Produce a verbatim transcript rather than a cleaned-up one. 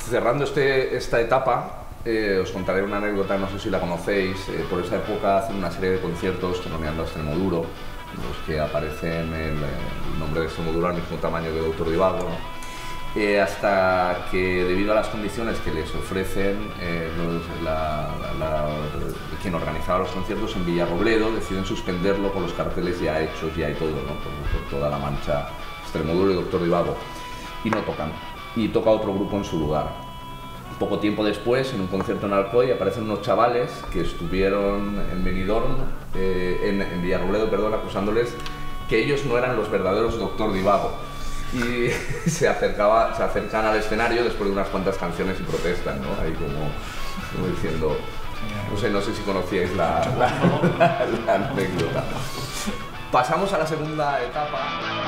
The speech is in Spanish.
cerrando este, esta etapa, eh, os contaré una anécdota, no sé si la conocéis. Eh, por esa época hacen una serie de conciertos teloneando a Extremoduro, en los que aparecen el, el nombre de Extremoduro al mismo tamaño que Doctor Divago, ¿no? Eh, hasta que, debido a las condiciones que les ofrecen eh, los, la, la, la, quien organizaba los conciertos en Villarrobledo, deciden suspenderlo con los carteles ya hechos, ya y todo, ¿no? por, por toda la Mancha, Extremoduro y Doctor Divago, y no tocan, y toca otro grupo en su lugar. Poco tiempo después, en un concierto en Alcoy, aparecen unos chavales que estuvieron en Benidorm, eh, en, en Villarrobledo, perdón, acusándoles que ellos no eran los verdaderos Doctor Divago. Y se, acercaba, se acercan al escenario después de unas cuantas canciones y protestan, ¿no? Ahí como, como diciendo, no sé, no sé si conocíais la, la, la, la anécdota. Pasamos a la segunda etapa.